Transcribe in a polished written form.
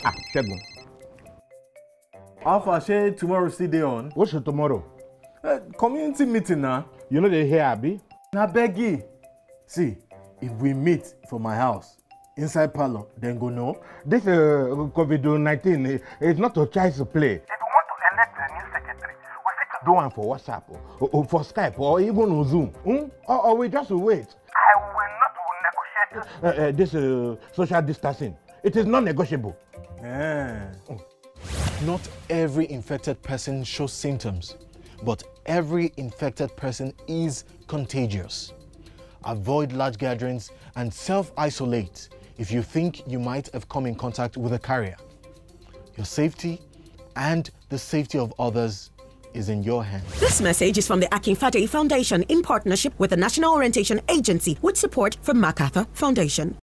Shegun. Alpha, shey tomorrow still day on? What's your tomorrow? Community meeting now. You know they here, Abi? Na beggy. See, if we meet for my house, inside parlor, then go know. This COVID-19 is not a child's play. If you want to elect a new secretary, we fit to do one for WhatsApp, or for Skype, or even on Zoom. Or we just wait. I will not negotiate this social distancing. It is non-negotiable. Not every infected person shows symptoms, but every infected person is contagious. Avoid large gatherings and self-isolate if you think you might have come in contact with a carrier. Your safety and the safety of others is in your hands. This message is from the Akin Fadeyi Foundation in partnership with the National Orientation Agency with support from MacArthur Foundation.